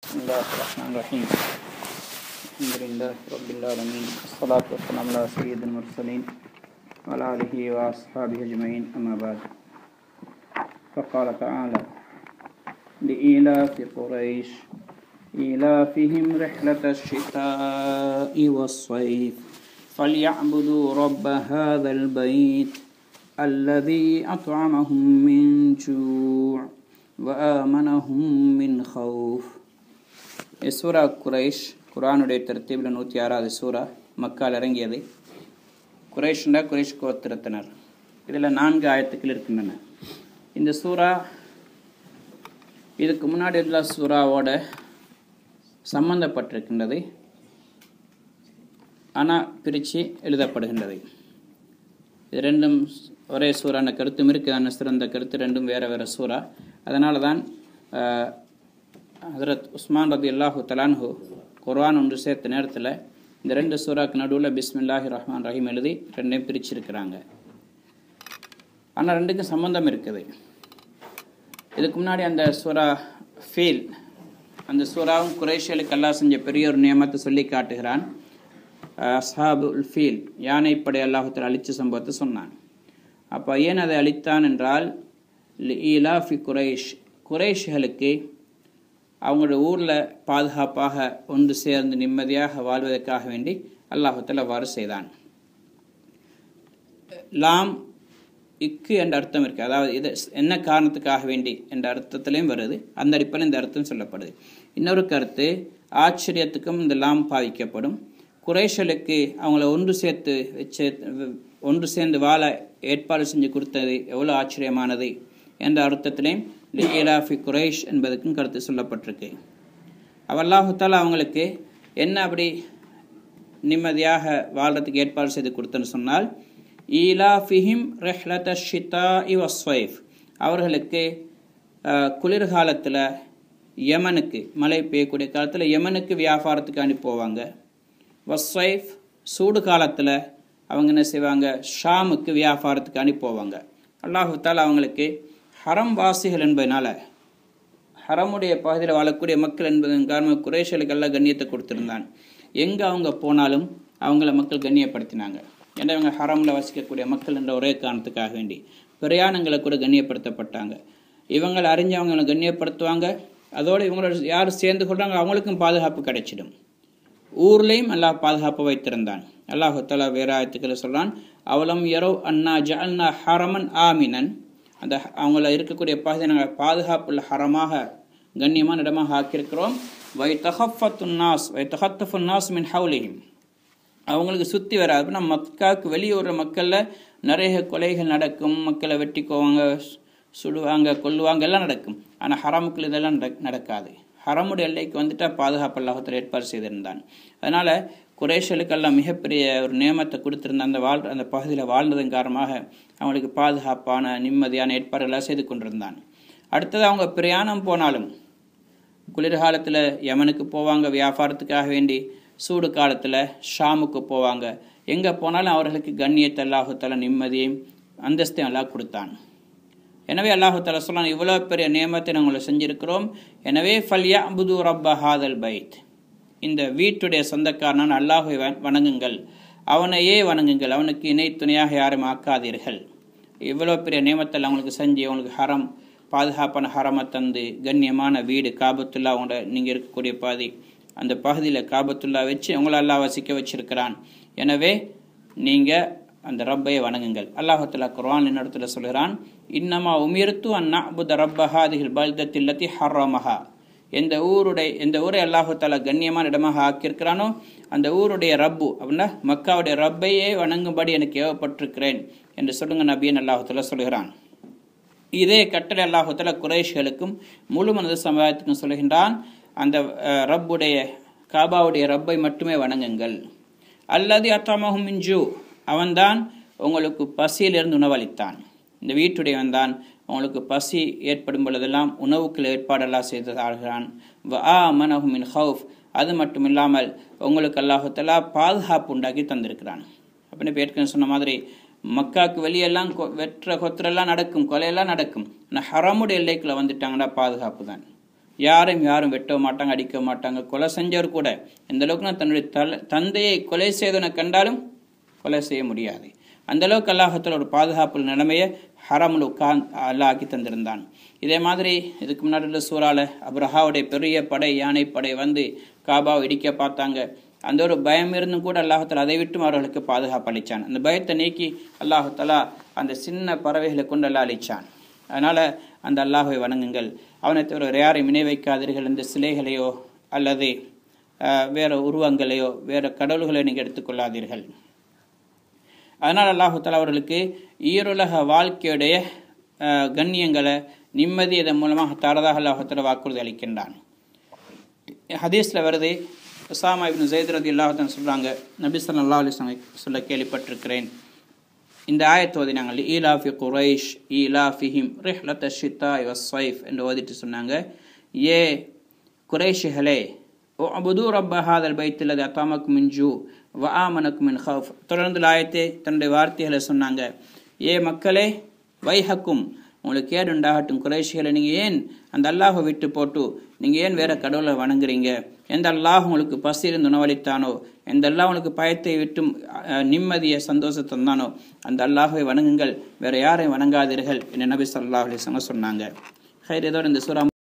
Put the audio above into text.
بسم الله الرحمن الرحيم الحمد لله رب العالمين والصلاة والسلام على سيد المرسلين وعلى آله وأصحابه أجمعين أما بعد فقال تعالى لإيلاف قريش إيلافهم رحلة الشتاء والصيف فليعبدوا رب هذا البيت الذي أطعمهم من جوع وآمنهم من خوف. சூரா குரைஷ் குர்ஆனுடைய தர்த்தீபில் 106வது சூரா மக்கால் இறங்கியது. குரைஷ்னா குரைஷ் கோத்திரத்தினர். இதில் 4 ஆயத்துக்கள் இருக்கின்றன. இந்த சூரா இதுக்கு முன்னாடி உள்ள சூறாவோட சம்பந்தப்பட்டிருக்கின்றது, ஆனால் பிரித்து எழுதப்படுகின்றது. இது ரெண்டும் ஒரே சூறான கருத்தும் இருக்குது, சிறந்த கருத்து ரெண்டும் வேறு வேறு சூறா. அதனால தான் ஹஜ்ரத் உஸ்மான் ரலியல்லாஹு தஆலா அன்ஹு குர்ஆன் ஒன்று சேர்த்த நேரத்தில் இந்த 2 சூறாக்கு நடுவில் பிஸ்மில்லாஹிர் ரஹ்மான் ரஹீம் எழுதி ரெண்டையும் பிரிச்சிருக்கிறாங்க. ஆனால் ரெண்டுக்கும் சம்பந்தம் இருக்குது. இதுக்கு முன்னாடி அந்த சூரா ஃபீல், அந்த சூறாவும் குரைஷியலுக்கு அல்லாஹ் செஞ்ச பெரிய ஒரு நியமத்தை சொல்லி காட்டுகிறான். அஸ்ஹாபுல் ஃபீல், யானைப்படை அல்லாஹ் தஆலா அழிச்ச சம்பவத்தை சொன்னான். அப்போ ஏன் அதை அழித்தான் என்றால், ஈலாஃபி குரைஷ், குரைஷ்களுக்கு அவங்களோட ஊரில் பாதுகாப்பாக ஒன்று சேர்ந்து நிம்மதியாக வாழ்வதற்காக வேண்டி அல்லாஹ் தஆலா அவ்வாறு செய்தான். லாம் இக்கு என்ற அர்த்தம் இருக்குது, அதாவது இது என்ன காரணத்துக்காக வேண்டி என்ற அர்த்தத்திலையும் வருது. அந்த அடிப்படையில் இந்த அர்த்தம் சொல்லப்படுது. இன்னொரு கருத்து, ஆச்சரியத்துக்கும் இந்த லாம் பாவிக்கப்படும். குரைஷலுக்கு அவங்கள ஒன்று சேர்ந்து வாழ ஏற்பாடு செஞ்சு கொடுத்தது எவ்வளோ ஆச்சரியமானது என்ற அர்த்தத்திலையும் லிஈலாஃபி குரைஷ் என்பதற்கும் கருத்து சொல்லப்பட்டிருக்கு. அல்லாஹு தஆலா அவங்களுக்கு என்ன அப்படி நிம்மதியாக வாழ்கிறதுக்கு ஏற்பாடு செய்து கொடுத்தன்னு சொன்னால், ஈலாஃபிஹிம் ரஹ்லத ஷிதாஇ வஸ்ஸைஃப், அவர்களுக்கு குளிர்காலத்தில் யமனுக்கு, மழை பெய்யக்கூடிய காலத்தில் யமனுக்கு வியாபாரத்துக்கு அனுப்புவாங்க. வஸ்ஸைஃப், சூடு காலத்தில் அவங்க என்ன செய்வாங்க, ஷாமுக்கு வியாபாரத்துக்கு அனுப்புவாங்க. அல்லாஹு தஆலா அவங்களுக்கு ஹரம் வாசிகள் என்பதனால, ஹரமுடைய பகுதியில் வாழக்கூடிய மக்கள் என்பதன் காரணமாக குரைஷலுக்கு எல்லாம் கண்ணியத்தை கொடுத்துருந்தான். எங்கே அவங்க போனாலும் அவங்கள மக்கள் கண்ணியப்படுத்தினாங்க. ஏன்னா இவங்க ஹரமில் வசிக்கக்கூடிய மக்கள் என்ற ஒரே காரணத்துக்காக வேண்டி பிரயாணங்களை கூட கண்ணியப்படுத்தப்பட்டாங்க. இவங்களை அறிஞ்சவங்களை கண்ணியப்படுத்துவாங்க. அதோடு இவங்களோட யார் சேர்ந்து கொள்கிறாங்க அவங்களுக்கும் பாதுகாப்பு கிடைச்சிடும். ஊர்லேயும் அல்லாஹ் பாதுகாப்பு வைத்திருந்தான். அல்லாஹு தஆலா வேற ஆயத்துக்களை சொல்கிறான், அவலம் யரோ அன்னா ஜஅல்னா ஹரமன் ஆமினன், அந்த அவங்கள இருக்கக்கூடிய பகுதியை நாங்கள் பாதுகாப்புள்ள ஹரமாக கண்ணியமான இடமாக ஆக்கியிருக்கிறோம். வைத்தஹஃபத்துன் நாஸ் மின் ஹவுலிஹிம், அவங்களுக்கு சுற்றி வர, அப்படின்னா மக்காவுக்கு வெளியூர் மக்களில் நிறைய கொலைகள் நடக்கும், மக்களை வெட்டிக்குவாங்க, சுடுவாங்க, கொல்லுவாங்க, எல்லாம் நடக்கும். ஆனால் ஹரமுக்குள் இதெல்லாம் நடக்காது. ஹரமுடைய எல்லைக்கு வந்துட்டால் பாதுகாப்பு அல்லாஹ் ஏற்பாடு செய்திருந்தான். அதனால் குரைஷலுக்கெல்லாம் மிகப்பெரிய ஒரு நியமத்தை கொடுத்திருந்த அந்த பகுதியில் வாழ்ந்ததன் காரணமாக அவங்களுக்கு பாதுகாப்பான நிம்மதியான ஏற்பாடுகளாக செய்து கொண்டிருந்தான். அடுத்தது அவங்க பிரயாணம் போனாலும் குளிர்காலத்தில் யமனுக்கு போவாங்க வியாபாரத்துக்காக வேண்டி, சூடு காலத்தில் ஷாமுக்கு போவாங்க. எங்கே போனாலும் அவர்களுக்கு கண்ணியத்தை அல்லாஹு தஆலா நிம்மதியையும் அந்தஸ்தையும் அல்லாஹ் கொடுத்தான். எனவே அல்லாஹு தஆலா சொன்னான், இவ்வளோ பெரிய நியமத்தை நாங்கள் செஞ்சிருக்கிறோம். எனவே ஃபல்யஅ்புது ரப்ப ஹாதல் பைத், இந்த வீட்டுடைய சொந்தக்காரனான அல்லாஹை வணங்குங்கள், அவனையே வணங்குங்கள், அவனுக்கு இணை துணையாக யாரும் ஆக்காதீர்கள். இவ்வளோ பெரிய நியமத்தில் அவங்களுக்கு செஞ்சு அவங்களுக்கு ஹரம், பாதுகாப்பான ஹரமை தந்து கண்ணியமான வீடு காபத்துல்லா, அவங்களோட நீங்கள் இருக்கக்கூடிய பாதி அந்த பகுதியில் காபத்துல்லா வச்சு அவங்கள அல்லாஹ் வசிக்க வச்சிருக்கிறான். எனவே நீங்கள் அந்த ரப்பையை வணங்குங்கள். அல்லாஹ் தஆலா குர்ஆன் இடத்துல சொல்கிறான், இன்னமா உமிர்து அன் நஅ்புத ரப்ப ஹாதிஹில் பல்தத்தில் லத்தி ஹர்ரமஹா, எந்த ஊரை அல்லாஹ் தஆலா கண்ணியமான இடமாக ஆக்கியிருக்கிறானோ அந்த ஊருடைய ரப்பு, அப்படின்னா மக்காவுடைய ரப்பையே வணங்கும்படி எனக்கு ஏவப்பட்டிருக்கிறேன் என்று சொல்லுங்க நபியன் அல்லாஹ் தஆலா சொல்கிறான். இதே கட்டளை அல்லாஹ் தஆலா குரைஷ்களுக்கும் முழு மனித சமுதாயத்துக்கும் சொல்கின்றான், அந்த ரப்புடைய காபாவுடைய ரப்பை மட்டுமே வணங்குங்கள். அல்லதி அத்அமஹும் மின் ஜூ, அவன்தான் உங்களுக்கு பசியிலிருந்து உணவளித்தான். இந்த வீட்டுடையவன் தான் உங்களுக்கு பசி ஏற்படும் பொழுதெல்லாம் உணவுக்கு ஏற்பாடெல்லாம் செய்து தாழ்கிறான். வஆமனஹும் மின் ஹவுஃப், அது மட்டும் இல்லாமல் உங்களுக்கு அல்லாஹ் தஆலா பாதுகாப்பு உண்டாக்கி தந்திருக்கிறான். அப்படின்னு இப்போ ஏற்கனவே சொன்ன மாதிரி மக்காவுக்கு வெளியெல்லாம் வெற்ற கொத்திரெல்லாம் நடக்கும், கொலையெல்லாம் நடக்கும். ஆனால் ஹரமுடைய எல்லைக்குள்ளே வந்துட்டாங்கன்னா பாதுகாப்பு தான். யாரும் வெட்ட மாட்டாங்க, அடிக்க மாட்டாங்க. கொலை செஞ்சவர் கூட எந்த அளவுக்கு தன்னுடைய தந்தையை கொலை செய்தவனை கண்டாலும் கொலை செய்ய முடியாது. அந்த அளவுக்கு அல்லாஹ்வுத்தாலா ஒரு பாதுகாப்பு நிலைமையை ஹரமுல் அல்லாஹ் ஆக்கி தந்திருந்தான். இதே மாதிரி இதுக்கு முன்னாடி உள்ள சூறால அப்ரஹாவுடைய பெரிய படை, யானை படை வந்து காபாவை இடிக்க பார்த்தாங்க. அந்த ஒரு பயம் இருந்தும் கூட அல்லாஹ்வுத்தாலா அதை விட்டும் அவர்களுக்கு பாதுகாப்பு அளித்தான். அந்த பயத்தை நீக்கி அல்லாஹ்வுத்தாலா அந்த சின்ன பறவைகளை கொண்டு அல்லாஹ் அளித்தான். அதனால் அந்த அல்லாஹ்வை வணங்குங்கள், அவனை தவிர யாரையும் இணை வைக்காதீர்கள். இந்த சிலைகளையோ அல்லது வேறு உருவங்களையோ வேறு கடவுள்களை நீங்கள் எடுத்துக்கொள்ளாதீர்கள். அதனால் அல்லாஹ்வுத்தாலா அவர்களுக்கு ஈருலக வாழ்க்கையுடைய கண்ணியங்களை நிம்மதி இதன் மூலமாக தரதாக அல்லாஹ்வுத்தாலா வாக்குறுதி அளிக்கின்றான். ஹதீஸில் வருது, உஸாமா இப்னு ஸைத் ரலியல்லாஹு அன்ஹு சொல்கிறாங்க, நபி ஸல்லல்லாஹு அலைஹி வஸல்லம் சொல்ல கேள்விப்பட்டிருக்கிறேன். இந்த ஆயத்தை ஓதி நாங்கள் ஈலாஃபி குரைஷ் ஈலாஃபிஹிம் ரிஹ்லத ஷித்தாஇ வஸ்ஸைஃப் என்று ஓதிட்டு சொன்னாங்க, ஏ குரைஷிகளே உஅ்புது ரப்ப ஹாதல் பைத் அல்லதி அத்அமக்கும் மின் ஜூ வ ஆமனக்கும் மின் ஹவ்ஃப். தொடர்ந்து ஆயத்தை தன்னுடைய வார்த்தைகளை சொன்னாங்க, ஏ மக்களே வைஹக்கும், உங்களுக்கு ஏன் உண்டாகட்டும், குறைஷிகளை நீங்கள் ஏன் அந்த அல்லாஹை விட்டு போட்டு நீங்கள் ஏன் வேறு கடவுளை வணங்குறீங்க? எந்த அல்லாஹ் உங்களுக்கு பசியிருந்து உணவளித்தானோ, எந்த அல்லாஹ் உங்களுக்கு பயத்தை விட்டும் நிம்மதியை சந்தோஷத்தை தந்தானோ அந்த அல்லாஹை வணங்குங்கள், வேறு யாரையும் வணங்காதீர்கள் என்று நபி ஸல்லல்லாஹு அலைஹி வஸல்லம் சொன்னாங்க. இதோடு இந்த சூரா